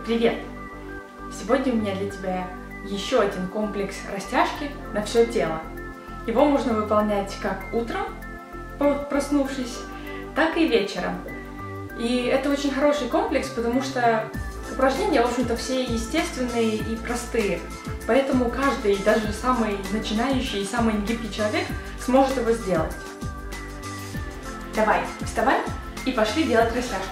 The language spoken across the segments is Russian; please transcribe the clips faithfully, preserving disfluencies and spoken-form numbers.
Привет! Сегодня у меня для тебя еще один комплекс растяжки на все тело. Его можно выполнять как утром, проснувшись, так и вечером. И это очень хороший комплекс, потому что упражнения, в общем-то, все естественные и простые. Поэтому каждый, даже самый начинающий и самый негибкий человек сможет его сделать. Давай, вставай и пошли делать растяжку.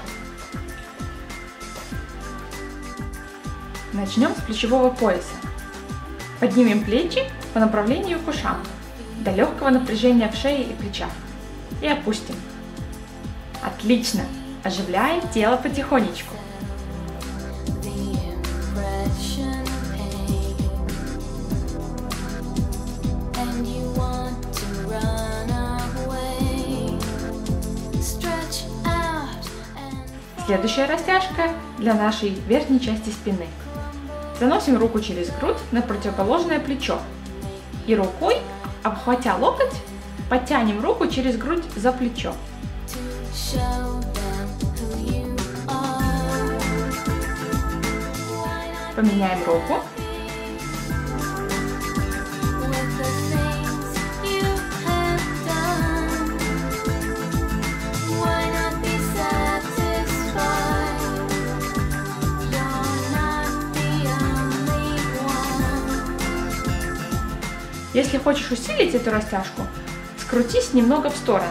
Начнем с плечевого пояса. Поднимем плечи по направлению к ушам, до легкого напряжения в шее и плечах. И опустим. Отлично! Оживляем тело потихонечку. Следующая растяжка для нашей верхней части спины. Заносим руку через грудь на противоположное плечо. И рукой, обхватя локоть, подтянем руку через грудь за плечо. Поменяем руку. Если хочешь усилить эту растяжку, скрутись немного в сторону.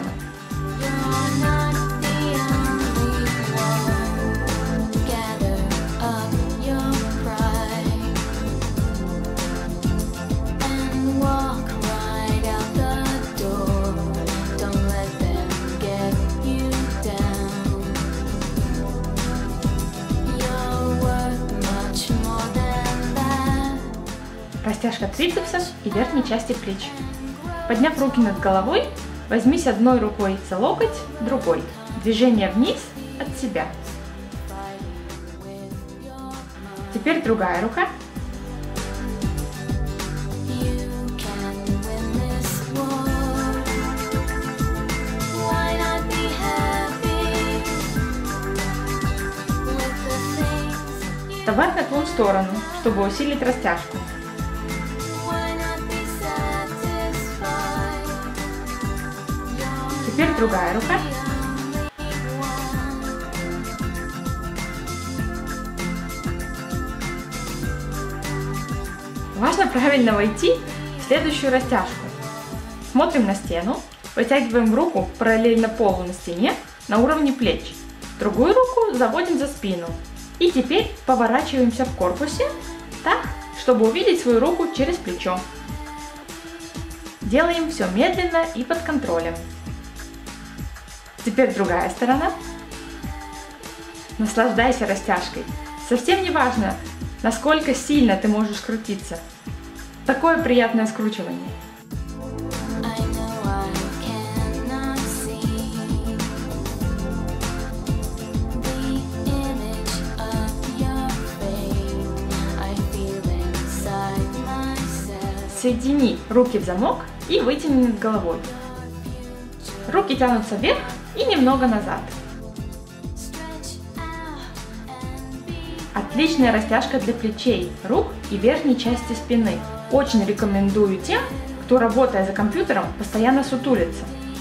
Растяжка трицепсов и верхней части плеч. Подняв руки над головой, возьмись одной рукой за локоть, другой. Движение вниз от себя. Теперь другая рука. Вставай в наклон в сторону, чтобы усилить растяжку. Теперь другая рука. Важно правильно войти в следующую растяжку. Смотрим на стену, вытягиваем руку параллельно полу на стене на уровне плеч. Другую руку заводим за спину. И теперь поворачиваемся в корпусе так, чтобы увидеть свою руку через плечо. Делаем все медленно и под контролем. Теперь другая сторона. Наслаждайся растяжкой. Совсем не важно, насколько сильно ты можешь крутиться. Такое приятное скручивание. Соедини руки в замок и вытяни над головой. Руки тянутся вверх и немного назад. Отличная растяжка для плечей, рук и верхней части спины. Очень рекомендую тем, кто, работая за компьютером, постоянно сутулится.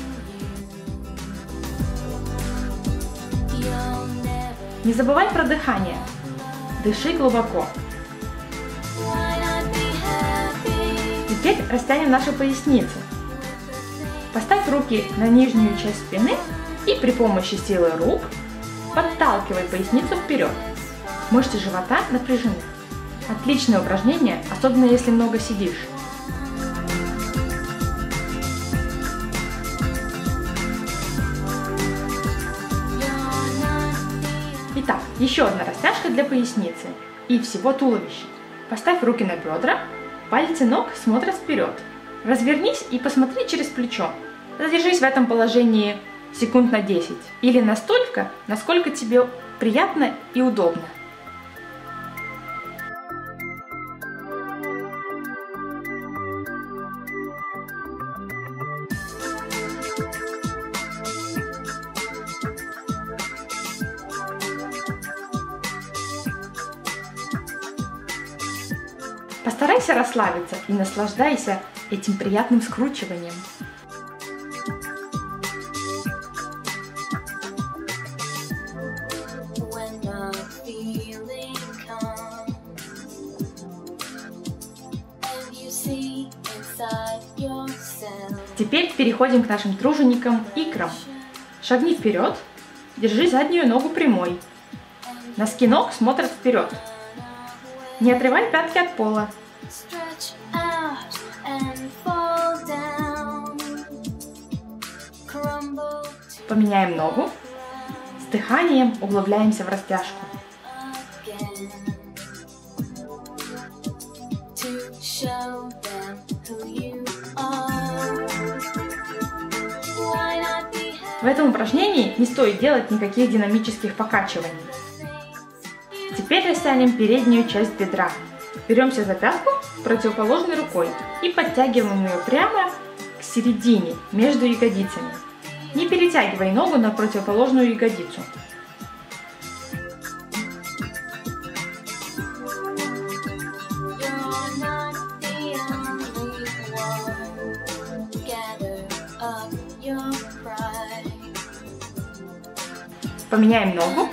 Не забывай про дыхание. Дыши глубоко. Теперь растянем нашу поясницу. Поставь руки на нижнюю часть спины и при помощи силы рук подталкивай поясницу вперед. Мышцы живота напряжены. Отличное упражнение, особенно если много сидишь. Итак, еще одна растяжка для поясницы и всего туловища. Поставь руки на бедра, пальцы ног смотрят вперед. Развернись и посмотри через плечо. Задержись в этом положении секунд на десять или настолько, насколько тебе приятно и удобно. Постарайся расслабиться и наслаждайся этим приятным скручиванием. Теперь переходим к нашим труженикам икрам. Шагни вперед, держи заднюю ногу прямой. Носки ног смотрят вперед. Не отрывай пятки от пола. Поменяем ногу. С дыханием углубляемся в растяжку. В этом упражнении не стоит делать никаких динамических покачиваний. Теперь растянем переднюю часть бедра. Беремся за пятку противоположной рукой и подтягиваем ее прямо к середине, между ягодицами. Не перетягивай ногу на противоположную ягодицу. Поменяем ногу.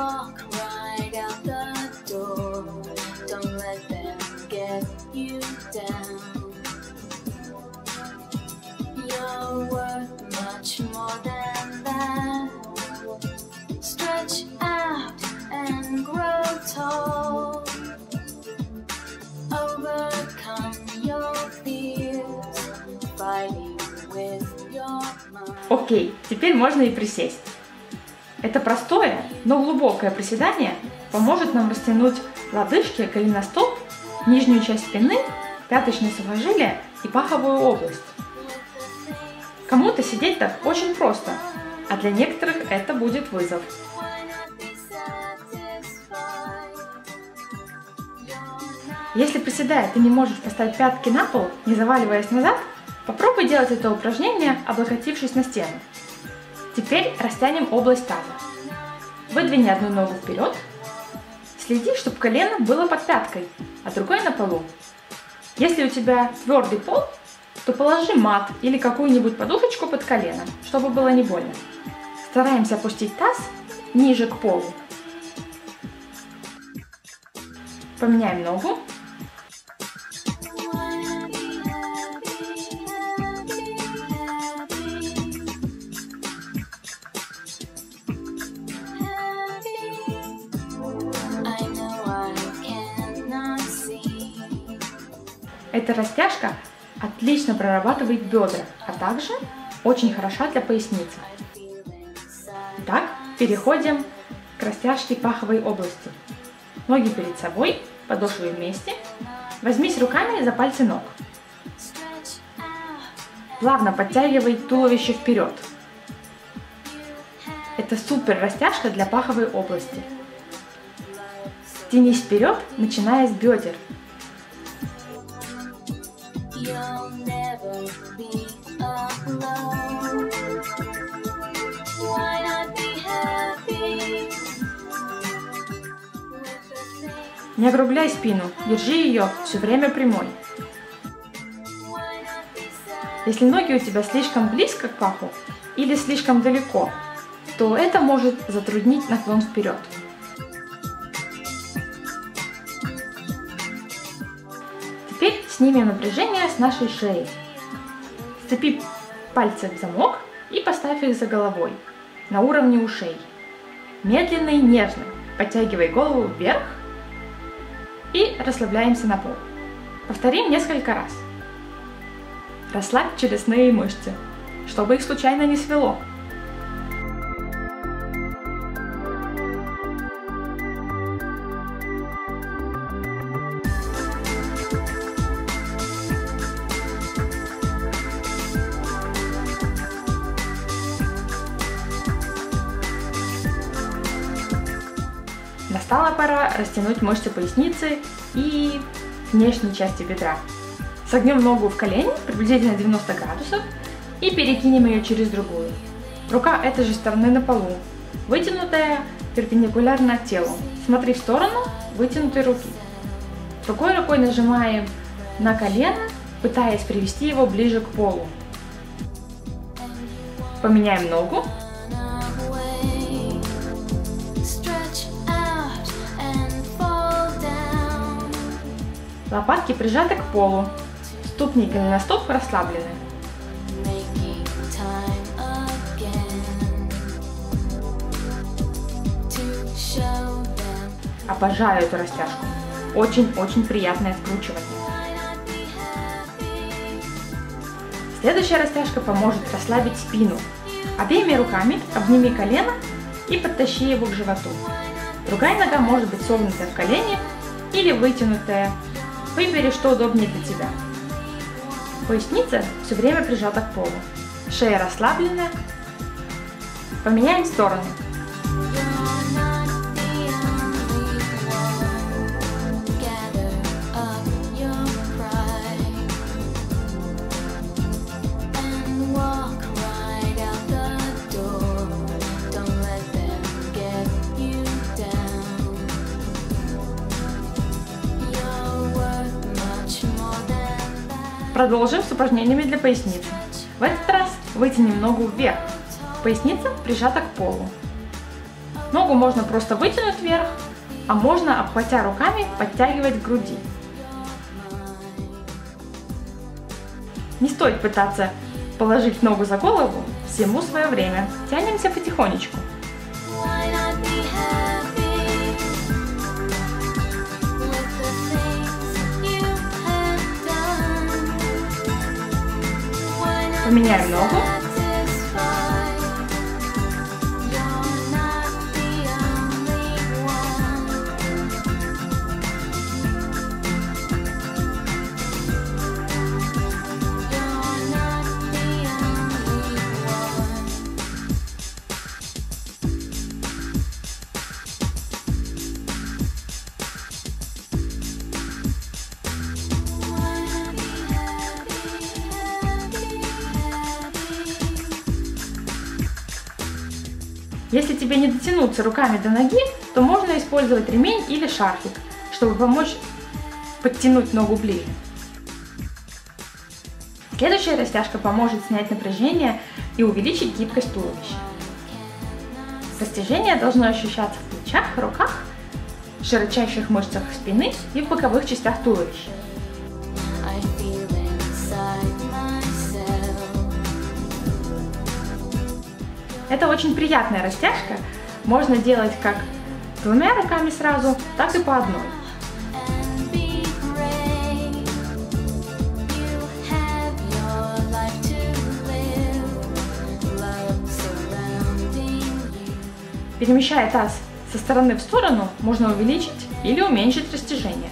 Окей, теперь можно и присесть. Это простое, но глубокое приседание поможет нам растянуть лодыжки, голеностоп, нижнюю часть спины, пяточное сухожилие и паховую область. Кому-то сидеть так очень просто, а для некоторых это будет вызов. Если приседая ты не можешь поставить пятки на пол, не заваливаясь назад, попробуй делать это упражнение, облокотившись на стену. Теперь растянем область таза. Выдвини одну ногу вперед. Следи, чтобы колено было под пяткой, а другое на полу. Если у тебя твердый пол, то положи мат или какую-нибудь подушечку под колено, чтобы было не больно. Стараемся опустить таз ниже к полу. Поменяем ногу. Эта растяжка отлично прорабатывает бедра, а также очень хороша для поясницы. Итак, переходим к растяжке паховой области. Ноги перед собой, подошвы вместе. Возьмись руками за пальцы ног. Плавно подтягивай туловище вперед. Это супер растяжка для паховой области. Тянись вперед, начиная с бедер. Не округляй спину, держи ее все время прямой. Если ноги у тебя слишком близко к паху или слишком далеко, то это может затруднить наклон вперед. Теперь снимем напряжение с нашей шеи. Сцепи пальцы в замок и поставь их за головой, на уровне ушей. Медленно и нежно подтягивай голову вверх и расслабляемся на пол. Повторим несколько раз. Расслабь челюстные мышцы, чтобы их случайно не свело. Настала пора растянуть мышцы поясницы и внешней части бедра. Согнем ногу в колени, приблизительно девяносто градусов, и перекинем ее через другую. Рука этой же стороны на полу, вытянутая перпендикулярно телу. Смотри в сторону вытянутой руки. Другой рукой нажимаем на колено, пытаясь привести его ближе к полу. Поменяем ногу. Лопатки прижаты к полу. Ступни голеностоп расслаблены. Обожаю эту растяжку. Очень-очень приятное скручивание. Следующая растяжка поможет расслабить спину. Обеими руками обними колено и подтащи его к животу. Другая нога может быть согнутая в колене или вытянутая. Выбери, что удобнее для тебя. Поясница все время прижата к полу. Шея расслаблена. Поменяем сторону. Продолжим с упражнениями для поясницы. В этот раз вытянем ногу вверх. Поясница прижата к полу. Ногу можно просто вытянуть вверх, а можно, обхватя руками, подтягивать к груди. Не стоит пытаться положить ногу за голову, всему свое время. Тянемся потихонечку. Поменяем ногу. Если тебе не дотянуться руками до ноги, то можно использовать ремень или шарфик, чтобы помочь подтянуть ногу ближе. Следующая растяжка поможет снять напряжение и увеличить гибкость туловища. Растяжение должно ощущаться в плечах, руках, широчайших мышцах спины и в боковых частях туловища. Это очень приятная растяжка, можно делать как двумя руками сразу, так и по одной. Перемещая таз со стороны в сторону, можно увеличить или уменьшить растяжение.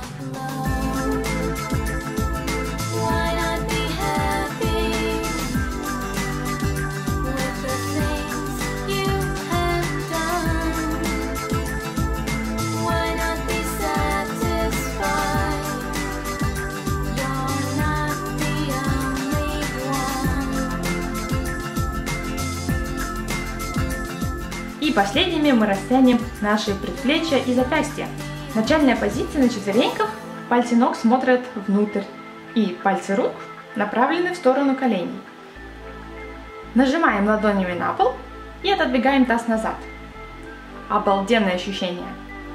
И последними мы растянем наши предплечья и запястья. Начальная позиция на четвереньках, пальцы ног смотрят внутрь и пальцы рук направлены в сторону коленей. Нажимаем ладонями на пол и отодвигаем таз назад. Обалденное ощущение!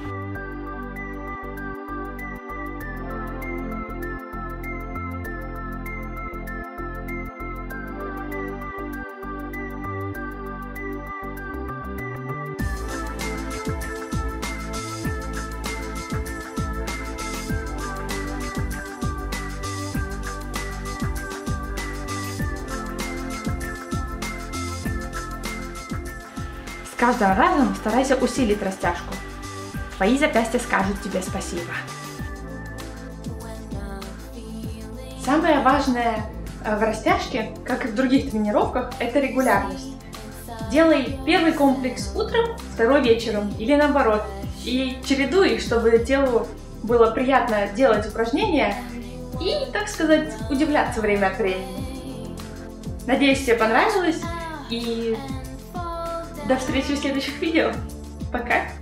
С каждым разом старайся усилить растяжку. Твои запястья скажут тебе спасибо. Самое важное в растяжке, как и в других тренировках, это регулярность. Делай первый комплекс утром, второй вечером или наоборот. И чередуй их, чтобы телу было приятно делать упражнения и, так сказать, удивляться время от времени. Надеюсь, тебе понравилось, и до встречи в следующих видео. Пока!